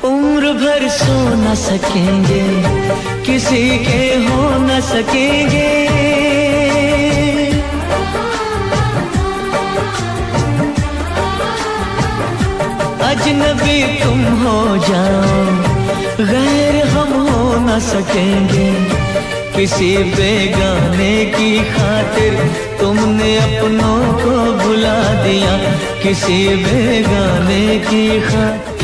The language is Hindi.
उम्र भर सो न सकेंगे, किसी के हो न सकेंगे। अजनबी तुम हो जाओ, गैर हम हो न सकेंगे। किसी बेगाने की खातिर तुमने अपनों को भुला दिया, किसी बेगाने की खातिर।